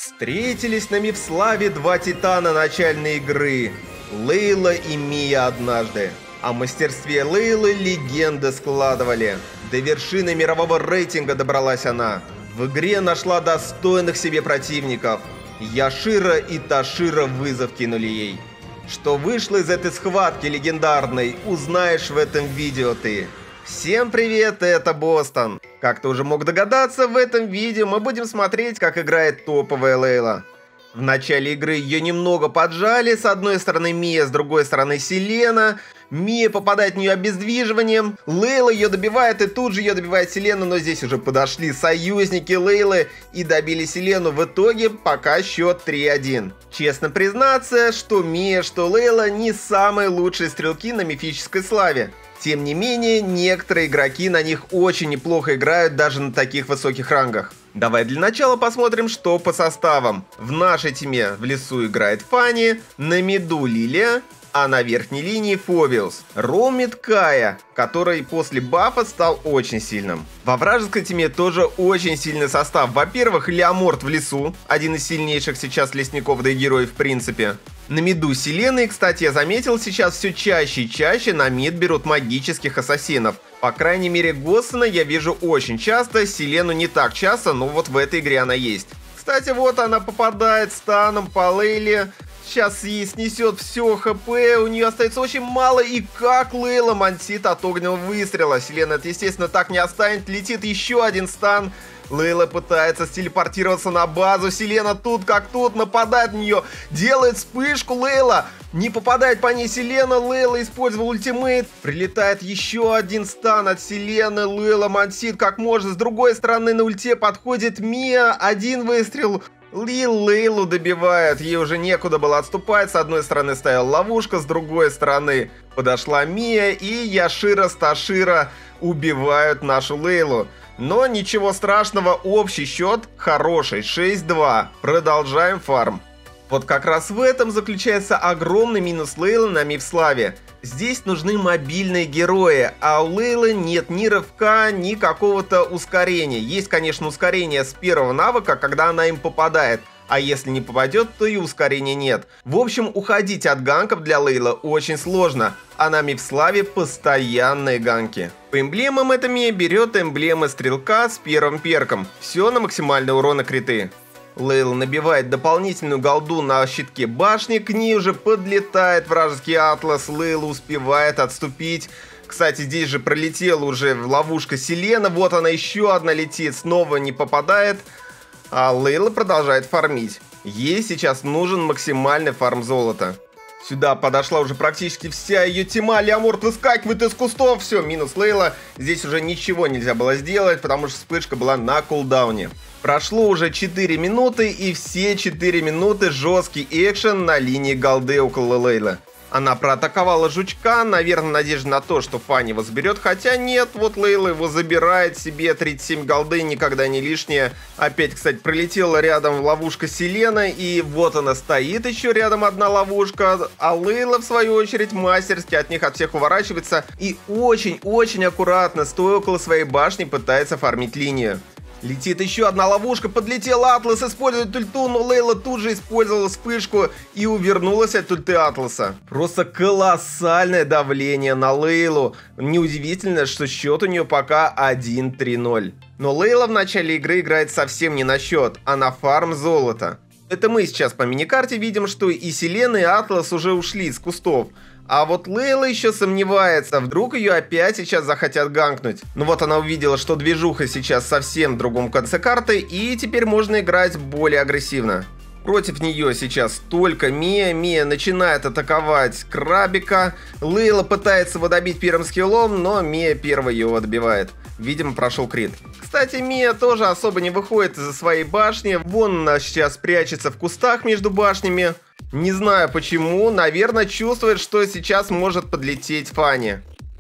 Встретились на Мивславе два титана начальной игры – Лейла и Мия однажды. О мастерстве Лейлы легенды складывали. До вершины мирового рейтинга добралась она. В игре нашла достойных себе противников. Яшира и Ташира вызов кинули ей. Что вышло из этой схватки легендарной, узнаешь в этом видео ты. Всем привет, это Бостон. Как ты уже мог догадаться, в этом видео мы будем смотреть, как играет топовая Лейла. В начале игры ее немного поджали, с одной стороны Мия, с другой стороны Селена. Мия попадает в нее обездвиживанием, Лейла ее добивает и тут же ее добивает Селена, но здесь уже подошли союзники Лейлы и добили Селену. В итоге пока счет 3-1. Честно признаться, что Мия, что Лейла не самые лучшие стрелки на мифической славе. Тем не менее, некоторые игроки на них очень неплохо играют даже на таких высоких рангах. Давай для начала посмотрим, что по составам. В нашей теме в лесу играет Фанни, на миду Лилия, а на верхней линии Фобиус. Роумит Кая, который после бафа стал очень сильным. Во вражеской теме тоже очень сильный состав. Во-первых, Леоморт в лесу, один из сильнейших сейчас лесников, да и героев в принципе. На миду Селены, кстати, я заметил, сейчас все чаще и чаще на мид берут магических ассасинов. По крайней мере, Госсена я вижу очень часто, Селену не так часто, но вот в этой игре она есть. Кстати, вот она попадает станом по Лейле. Сейчас ей снесет все хп, у нее остается очень мало, и как Лейла мансит от огненного выстрела. Селена это, естественно, так не останет, летит еще один стан. Лейла пытается стелепортироваться на базу, Селена тут как тут, нападает на нее, делает вспышку, Лейла не попадает по ней Селена, Лейла использовал ультимейт, прилетает еще один стан от Селены, Лейла мансит как можно, с другой стороны на ульте подходит Мия, один выстрел. Лейлу добивает, ей уже некуда было отступать, с одной стороны стояла ловушка, с другой стороны подошла Мия, и Яшира с Ташира убивают нашу Лейлу. Но ничего страшного, общий счет хороший, 6-2, продолжаем фарм. Вот как раз в этом заключается огромный минус Лейлы на Мивславе. Здесь нужны мобильные герои, а у Лейлы нет ни рывка, ни какого-то ускорения. Есть, конечно, ускорение с первого навыка, когда она им попадает. А если не попадет, то и ускорения нет. В общем, уходить от ганков для Лейлы очень сложно. А на Мивславе постоянные ганки. По эмблемам эта Мия берет эмблемы стрелка с первым перком. Все на максимальный урон и криты. Лейла набивает дополнительную голду на щитке башни, к ней уже подлетает вражеский атлас, Лейла успевает отступить. Кстати, здесь же пролетела уже ловушка Селена, вот она еще одна летит, снова не попадает, а Лейла продолжает фармить. Ей сейчас нужен максимальный фарм золота. Сюда подошла уже практически вся ее тьма, Леоморт выскакивает из кустов, все, минус Лейла. Здесь уже ничего нельзя было сделать, потому что вспышка была на кулдауне. Прошло уже 4 минуты, и все 4 минуты жесткий экшен на линии голды около Лейлы. Она проатаковала жучка, наверное, надежда на то, что Фанни его заберет, хотя нет, вот Лейла его забирает себе, 37 голды, никогда не лишнее. Опять, кстати, пролетела рядом ловушка Селена, и вот она стоит еще рядом одна ловушка, а Лейла, в свою очередь, мастерски от них от всех уворачивается и очень-очень аккуратно, стоя около своей башни, пытается фармить линию. Летит еще одна ловушка, подлетел Атлас, использует ульту, но Лейла тут же использовала вспышку и увернулась от ульты Атласа. Просто колоссальное давление на Лейлу. Неудивительно, что счет у нее пока 1-3-0. Но Лейла в начале игры играет совсем не на счет, а на фарм золота. Это мы сейчас по миникарте видим, что и Селена, и Атлас уже ушли из кустов. А вот Лейла еще сомневается, вдруг ее опять сейчас захотят ганкнуть. Ну вот она увидела, что движуха сейчас совсем в другом конце карты, и теперь можно играть более агрессивно. Против нее сейчас только Мия. Мия начинает атаковать Крабика. Лейла пытается его добить первым скиллом, но Мия первой его добивает. Видимо, прошел крит. Кстати, Мия тоже особо не выходит из-за своей башни. Вон она сейчас прячется в кустах между башнями. Не знаю почему, наверное, чувствует, что сейчас может подлететь Фанни.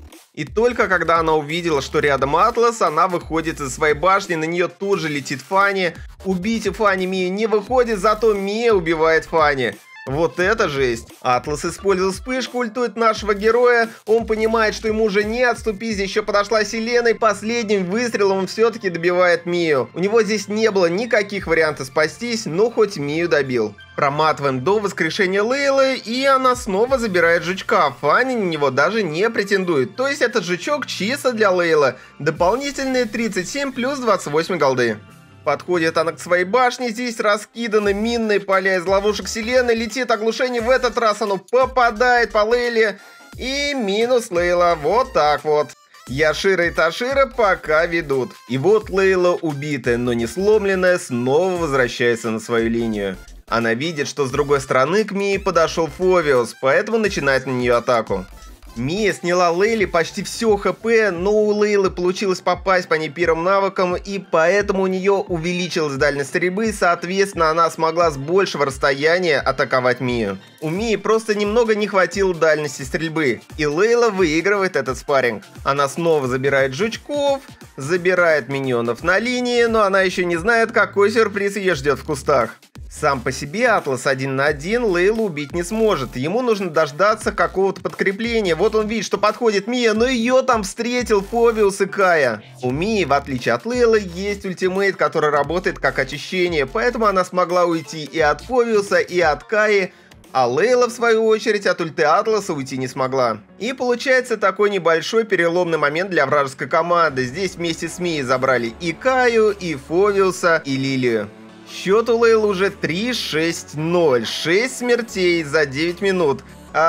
И только когда она увидела, что рядом Атлас, она выходит из своей башни, на нее тут же летит Фанни. Убить у Фанни Мию не выходит, зато Мия убивает Фанни. Вот это жесть. Атлас использовал вспышку, ультует нашего героя. Он понимает, что ему уже не отступить. Здесь еще подошла Селена, и последним выстрелом он все-таки добивает Мию. У него здесь не было никаких вариантов спастись, но хоть Мию добил. Проматываем до воскрешения Лейлы, и она снова забирает жучка. Фанни на него даже не претендует. То есть этот жучок чисто для Лейлы. Дополнительные 37 плюс 28 голды. Подходит она к своей башне, здесь раскиданы минные поля из ловушек Селены, летит оглушение, в этот раз оно попадает по Лейле, и минус Лейла, вот так вот. Яшира и Ташира пока ведут. И вот Лейла, убитая, но не сломленная, снова возвращается на свою линию. Она видит, что с другой стороны к Мии подошел Фовиус, поэтому начинает на нее атаку. Мия сняла Лейле почти все хп, но у Лейлы получилось попасть по ней первым навыком, и поэтому у нее увеличилась дальность стрельбы, соответственно, она смогла с большего расстояния атаковать Мию. У Мии просто немного не хватило дальности стрельбы, и Лейла выигрывает этот спарринг. Она снова забирает жучков, забирает миньонов на линии, но она еще не знает, какой сюрприз ее ждет в кустах. Сам по себе Атлас 1 на 1 Лейлу убить не сможет. Ему нужно дождаться какого-то подкрепления. Вот он видит, что подходит Мия, но ее там встретил Фовиус и Кая. У Мии, в отличие от Лейлы, есть ультимейт, который работает как очищение, поэтому она смогла уйти и от Фовиуса, и от Каи, а Лейла, в свою очередь, от ульты Атласа уйти не смогла. И получается такой небольшой переломный момент для вражеской команды. Здесь вместе с Мией забрали и Каю, и Фовиуса, и Лилию. Счет у Лейлы уже 3-6-0. 6 смертей за 9 минут.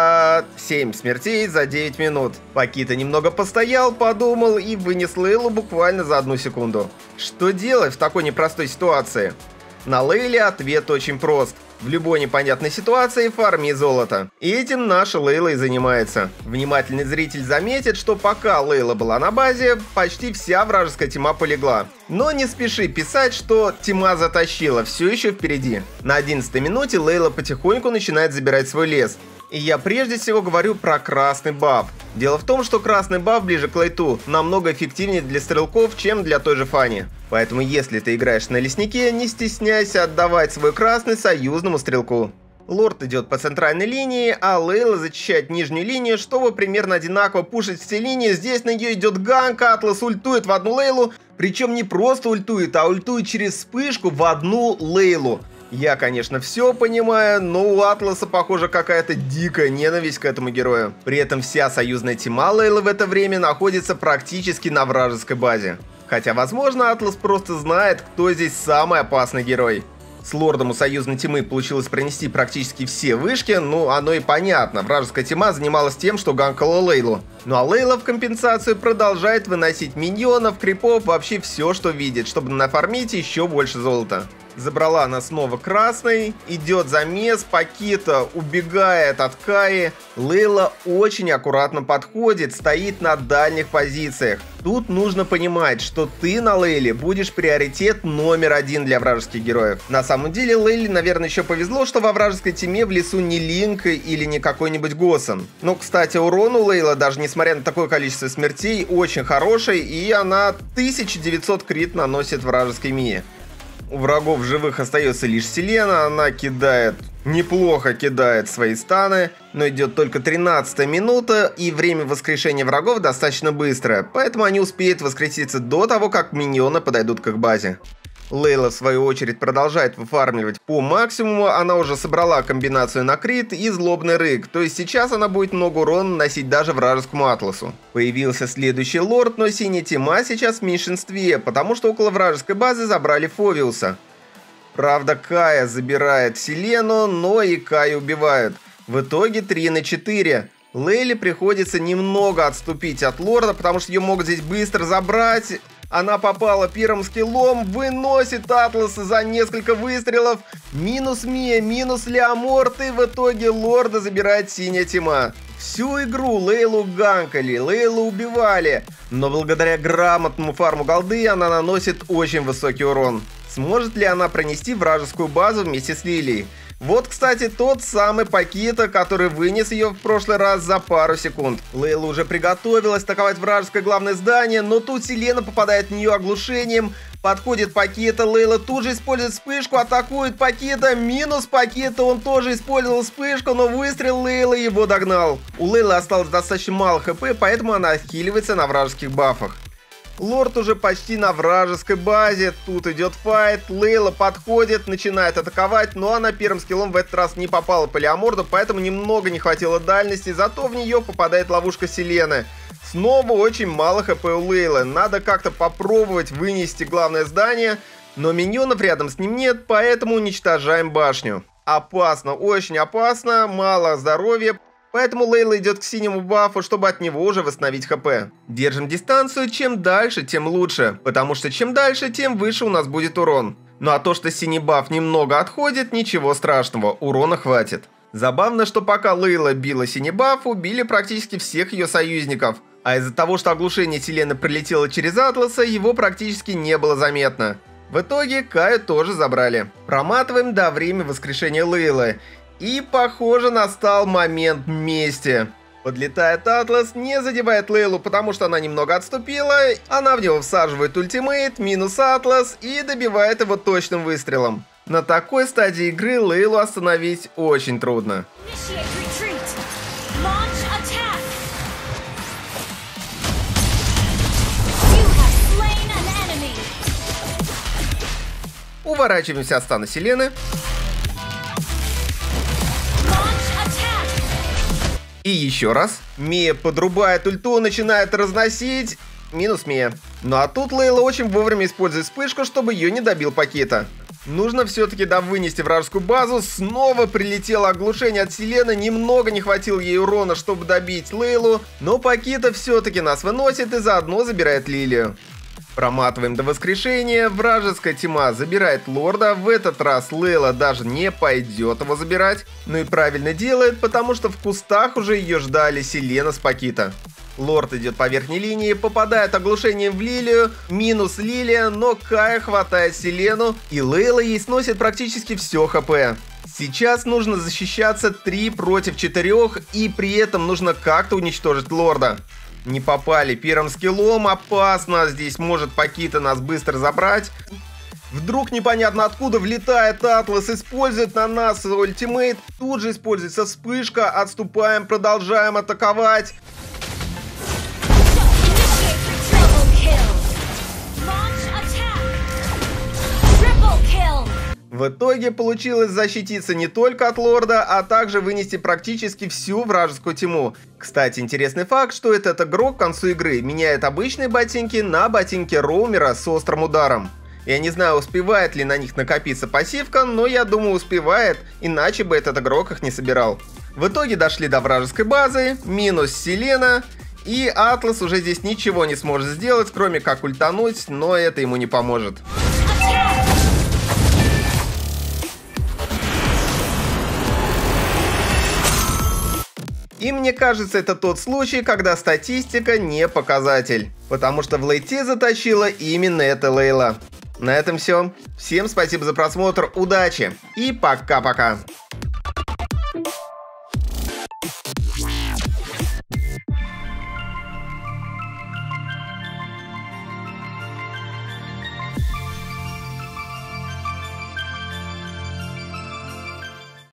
7 смертей за 9 минут. Пакита немного постоял, подумал и вынес Лейлу буквально за 1 секунду. Что делать в такой непростой ситуации? На Лейле ответ очень прост. В любой непонятной ситуации фарми золото. И этим наша Лейла и занимается. Внимательный зритель заметит, что пока Лейла была на базе, почти вся вражеская тима полегла. Но не спеши писать, что тима затащила, все еще впереди. На 11-й минуте Лейла потихоньку начинает забирать свой лес. И я прежде всего говорю про красный баф. Дело в том, что красный баф ближе к лейту намного эффективнее для стрелков, чем для той же Фанни. Поэтому если ты играешь на леснике, не стесняйся отдавать свой красный союзному стрелку. Лорд идет по центральной линии, а Лейла зачищает нижнюю линию, чтобы примерно одинаково пушить все линии. Здесь на нее идет ганк, Атлас ультует в одну Лейлу, причем не просто ультует, а ультует через вспышку в одну Лейлу. Я, конечно, все понимаю, но у Атласа, похоже, какая-то дикая ненависть к этому герою. При этом вся союзная тима Лейлы в это время находится практически на вражеской базе. Хотя, возможно, Атлас просто знает, кто здесь самый опасный герой. С лордом у союзной тимы получилось пронести практически все вышки, ну оно и понятно, вражеская тима занималась тем, что ганкала Лейлу. Ну а Лейла в компенсацию продолжает выносить миньонов, крипов, вообще все, что видит, чтобы нафармить еще больше золота. Забрала она снова красный, идет замес, Пакита убегает от Каи. Лейла очень аккуратно подходит, стоит на дальних позициях. Тут нужно понимать, что ты на Лейле будешь приоритет номер 1 для вражеских героев. На самом деле Лейле, наверное, еще повезло, что во вражеской тиме в лесу не Линк или не какой-нибудь Госсен. Но, кстати, урон у Лейла, даже несмотря на такое количество смертей, очень хороший, и она 1900 крит наносит вражеской Мии. У врагов живых остается лишь Селена, она неплохо кидает свои станы, но идет только 13-я минута, и время воскрешения врагов достаточно быстрое, поэтому они успеют воскреситься до того, как миньоны подойдут к их базе. Лейла, в свою очередь, продолжает выфармливать по максимуму, она уже собрала комбинацию на крит и злобный рык, то есть сейчас она будет много урона наносить даже вражескому Атласу. Появился следующий лорд, но синяя тима сейчас в меньшинстве, потому что около вражеской базы забрали Фовиуса. Правда, Кая забирает Селену, но и Каю убивают. В итоге 3 на 4. Лейле приходится немного отступить от лорда, потому что ее могут здесь быстро забрать. Она попала первым скиллом, выносит Атласа за несколько выстрелов. Минус Мия, минус Леоморт, и в итоге лорда забирает синяя тима. Всю игру Лейлу ганкали, Лейлу убивали, но благодаря грамотному фарму голды она наносит очень высокий урон. Сможет ли она пронести вражескую базу вместе с Лилией? Вот, кстати, тот самый Пакита, который вынес ее в прошлый раз за пару секунд. Лейла уже приготовилась атаковать вражеское главное здание, но тут Селена попадает в нее оглушением. Подходит Пакита, Лейла тут же использует вспышку, атакует Пакита, минус Пакита, он тоже использовал вспышку, но выстрел Лейлы его догнал. У Лейлы осталось достаточно мало хп, поэтому она отхиливается на вражеских бафах. Лорд уже почти на вражеской базе, тут идет файт, Лейла подходит, начинает атаковать, но она первым скиллом в этот раз не попала по Леоморду, поэтому немного не хватило дальности, зато в нее попадает ловушка Селены. Снова очень мало хп у Лейлы, надо как-то попробовать вынести главное здание, но миньонов рядом с ним нет, поэтому уничтожаем башню. Опасно, очень опасно, мало здоровья. Поэтому Лейла идет к синему бафу, чтобы от него уже восстановить хп. Держим дистанцию, чем дальше, тем лучше. Потому что чем дальше, тем выше у нас будет урон. Ну а то, что синий баф немного отходит, ничего страшного, урона хватит. Забавно, что пока Лейла била синий баф, убили практически всех ее союзников. А из-за того, что оглушение Селены пролетело через Атласа, его практически не было заметно. В итоге Каю тоже забрали. Проматываем до времени воскрешения Лейлы. И, похоже, настал момент мести. Подлетает Атлас, не задевает Лейлу, потому что она немного отступила. Она в него всаживает ультимейт, минус Атлас и добивает его точным выстрелом. На такой стадии игры Лейлу остановить очень трудно. Уворачиваемся от стана Селены. И еще раз. Мия подрубает ульту, начинает разносить. Минус Мия. Ну а тут Лейла очень вовремя использует вспышку, чтобы ее не добил Пакита. Нужно все-таки вынести вражескую базу. Снова прилетело оглушение от Селены. Немного не хватило ей урона, чтобы добить Лейлу. Но Пакита все-таки нас выносит и заодно забирает Лилию. Проматываем до воскрешения. Вражеская тьма забирает лорда. В этот раз Лейла даже не пойдет его забирать. Ну и правильно делает, потому что в кустах уже ее ждали Селена с Пакита. Лорд идет по верхней линии, попадает оглушением в Лилию. Минус Лилия, но Кая хватает Селену. И Лейла ей сносит практически все хп. Сейчас нужно защищаться 3 против 4. И при этом нужно как-то уничтожить лорда. Не попали первым скиллом, опасно, здесь может Пакита нас быстро забрать. Вдруг непонятно откуда влетает Атлас, использует на нас свой ультимейт. Тут же используется вспышка, отступаем, продолжаем атаковать. В итоге получилось защититься не только от лорда, а также вынести практически всю вражескую тьму. Кстати, интересный факт, что этот игрок к концу игры меняет обычные ботинки на ботинки роумера с острым ударом. Я не знаю, успевает ли на них накопиться пассивка, но я думаю успевает, иначе бы этот игрок их не собирал. В итоге дошли до вражеской базы, минус Селена, и Атлас уже здесь ничего не сможет сделать, кроме как ультануть, но это ему не поможет. И мне кажется, это тот случай, когда статистика не показатель. Потому что в лейте затащила именно эта Лейла. На этом все. Всем спасибо за просмотр, удачи и пока-пока.